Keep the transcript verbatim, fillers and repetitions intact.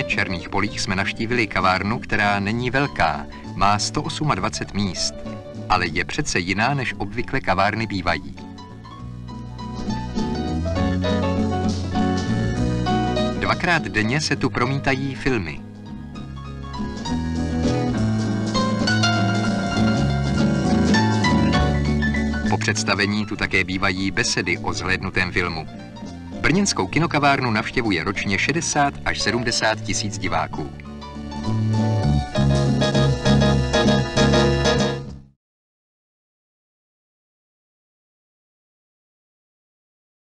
Brně, Černých Polích, jsme navštívili kavárnu, která není velká, má sto dvacet osm míst, ale je přece jiná, než obvykle kavárny bývají. Dvakrát denně se tu promítají filmy. Po představení tu také bývají besedy o zhlédnutém filmu. Brněnskou kinokavárnu navštěvuje ročně šedesát až sedmdesát tisíc diváků.